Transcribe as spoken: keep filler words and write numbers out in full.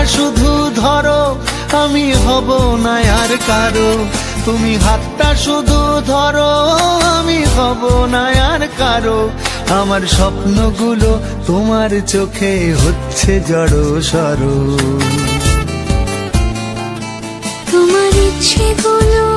শুধু ধরো, আমি হব না আর কারো। তুমি হাতটা শুধু ধরো, আমি হব না আর কারো। আমার স্বপ্নগুলো তোমার চোখে হচ্ছে জড়ো সরো। তোমার ইচ্ছেগুলো